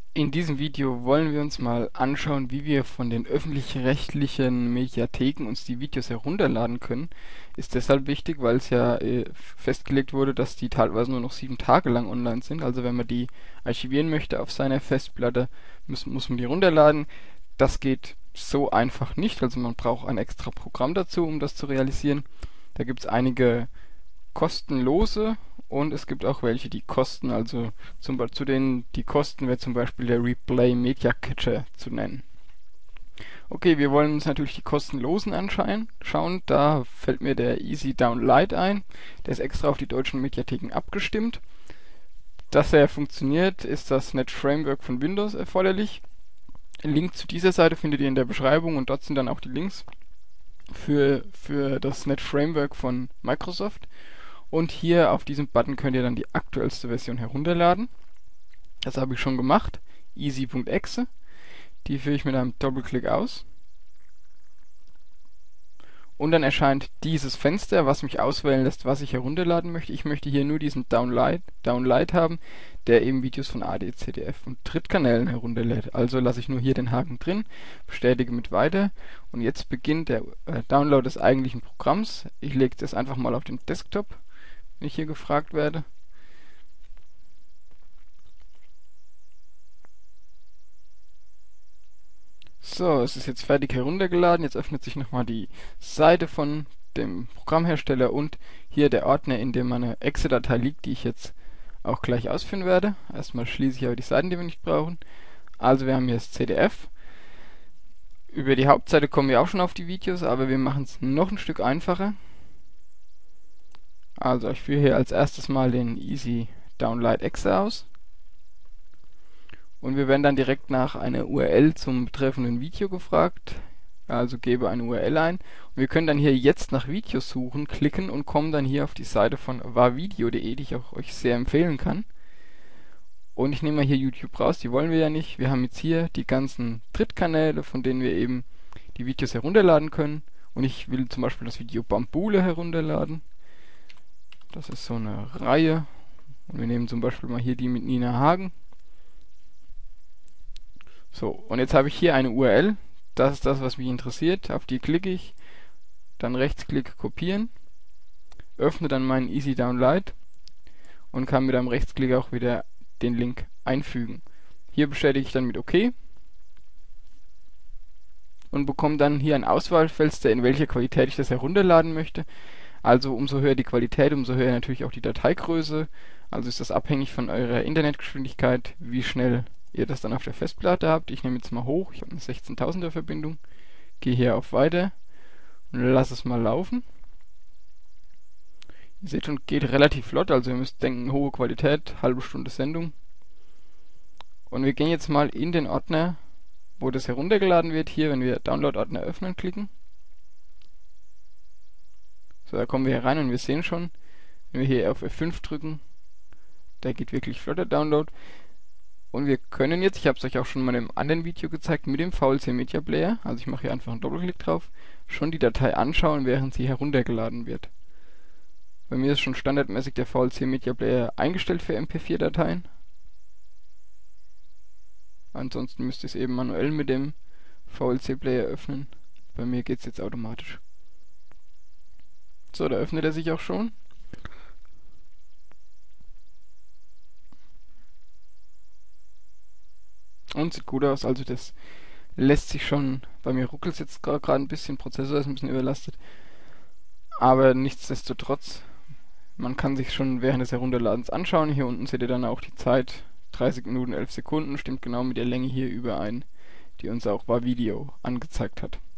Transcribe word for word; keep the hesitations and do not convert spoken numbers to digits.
In diesem Video wollen wir uns mal anschauen, wie wir von den öffentlich-rechtlichen Mediatheken uns die Videos herunterladen können. Ist deshalb wichtig, weil es ja äh, festgelegt wurde, dass die teilweise nur noch sieben Tage lang online sind. Also wenn man die archivieren möchte auf seiner Festplatte, muss, muss man die runterladen. Das geht so einfach nicht. Also man braucht ein extra Programm dazu, um das zu realisieren. Da gibt es einige kostenlose und es gibt auch welche, die kosten. Also zum Beispiel zu denen, die kosten, wäre zum Beispiel der Replay Media Catcher zu nennen. Okay, wir wollen uns natürlich die kostenlosen anschauen. Schauen, da fällt mir der Easy Download ein. Der ist extra auf die deutschen Mediatheken abgestimmt. Dass er funktioniert, ist das Net Framework von Windows erforderlich. Link zu dieser Seite findet ihr in der Beschreibung und dort sind dann auch die Links für, für das Net Framework von Microsoft. Und hier auf diesem Button könnt ihr dann die aktuellste Version herunterladen. Das habe ich schon gemacht. easy.exe. Die führe ich mit einem Doppelklick aus. Und dann erscheint dieses Fenster, was mich auswählen lässt, was ich herunterladen möchte. Ich möchte hier nur diesen Download, Download haben, der eben Videos von A D, C D F und Drittkanälen herunterlädt. Also lasse ich nur hier den Haken drin, bestätige mit Weiter. Und jetzt beginnt der äh, Download des eigentlichen Programms. Ich lege das einfach mal auf den Desktop, wenn ich hier gefragt werde. So, es ist jetzt fertig heruntergeladen. Jetzt öffnet sich nochmal die Seite von dem Programmhersteller und hier der Ordner, in dem meine Exe-Datei liegt, die ich jetzt auch gleich ausführen werde. Erstmal schließe ich aber die Seiten, die wir nicht brauchen. Also wir haben hier das C D F. Über die Hauptseite kommen wir auch schon auf die Videos, aber wir machen es noch ein Stück einfacher. Also ich führe hier als erstes mal den Easy Download Exe aus. Und wir werden dann direkt nach einer U R L zum betreffenden Video gefragt. Also gebe eine U R L ein. Und wir können dann hier jetzt nach Videos suchen, klicken und kommen dann hier auf die Seite von warvideo punkt de, die ich auch euch sehr empfehlen kann. Und ich nehme mal hier YouTube raus, die wollen wir ja nicht. Wir haben jetzt hier die ganzen Drittkanäle, von denen wir eben die Videos herunterladen können. Und ich will zum Beispiel das Video Bambule herunterladen. Das ist so eine Reihe. Und wir nehmen zum Beispiel mal hier die mit Nina Hagen. So, und jetzt habe ich hier eine U R L. Das ist das, was mich interessiert. Auf die klicke ich. Dann Rechtsklick kopieren. Öffne dann meinen Easy Download und kann mit einem Rechtsklick auch wieder den Link einfügen. Hier bestätige ich dann mit OK und bekomme dann hier ein Auswahlfenster, in welcher Qualität ich das herunterladen möchte. Also umso höher die Qualität, umso höher natürlich auch die Dateigröße. Also ist das abhängig von eurer Internetgeschwindigkeit, wie schnell ihr das dann auf der Festplatte habt. Ich nehme jetzt mal hoch, ich habe eine sechzehntausender Verbindung, gehe hier auf Weiter und lasse es mal laufen. Ihr seht schon, geht relativ flott, also ihr müsst denken, hohe Qualität, halbe Stunde Sendung. Und wir gehen jetzt mal in den Ordner, wo das heruntergeladen wird. Hier, wenn wir Download-Ordner öffnen klicken. So, da kommen wir hier rein und wir sehen schon, wenn wir hier auf F fünf drücken, da geht wirklich flotter Download. Und wir können jetzt, ich habe es euch auch schon mal in einem anderen Video gezeigt, mit dem V L C Media Player, also ich mache hier einfach einen Doppelklick drauf, schon die Datei anschauen, während sie heruntergeladen wird. Bei mir ist schon standardmäßig der V L C Media Player eingestellt für M P vier Dateien. Ansonsten müsst ihr es eben manuell mit dem V L C Player öffnen. Bei mir geht es jetzt automatisch. So, da öffnet er sich auch schon. Und sieht gut aus, also das lässt sich schon, bei mir ruckelt es jetzt gerade ein bisschen, Prozessor ist ein bisschen überlastet. Aber nichtsdestotrotz, man kann sich schon während des Herunterladens anschauen. Hier unten seht ihr dann auch die Zeit, dreißig Minuten elf Sekunden, stimmt genau mit der Länge hier überein, die uns auch warvideo angezeigt hat.